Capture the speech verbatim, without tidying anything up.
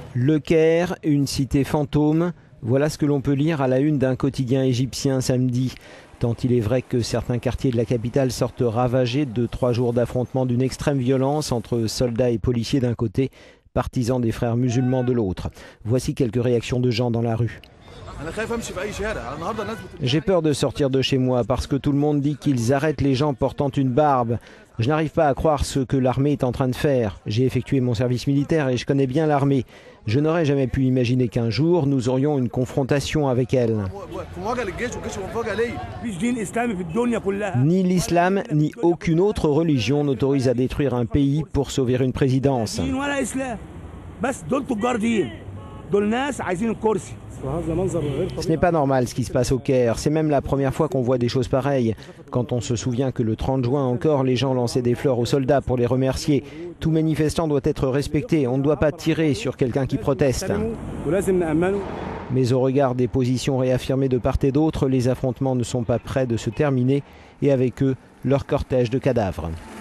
Le Caire, une cité fantôme, voilà ce que l'on peut lire à la une d'un quotidien égyptien samedi. Tant il est vrai que certains quartiers de la capitale sortent ravagés de trois jours d'affrontements d'une extrême violence entre soldats et policiers d'un côté, partisans des frères musulmans de l'autre. Voici quelques réactions de gens dans la rue. J'ai peur de sortir de chez moi parce que tout le monde dit qu'ils arrêtent les gens portant une barbe. Je n'arrive pas à croire ce que l'armée est en train de faire. J'ai effectué mon service militaire et je connais bien l'armée. Je n'aurais jamais pu imaginer qu'un jour nous aurions une confrontation avec elle. Ni l'islam ni aucune autre religion n'autorise à détruire un pays pour sauver une présidence. Ce n'est pas normal ce qui se passe au Caire, c'est même la première fois qu'on voit des choses pareilles. Quand on se souvient que le trente juin encore, les gens lançaient des fleurs aux soldats pour les remercier. Tout manifestant doit être respecté, on ne doit pas tirer sur quelqu'un qui proteste. Mais au regard des positions réaffirmées de part et d'autre, les affrontements ne sont pas près de se terminer et avec eux, leur cortège de cadavres.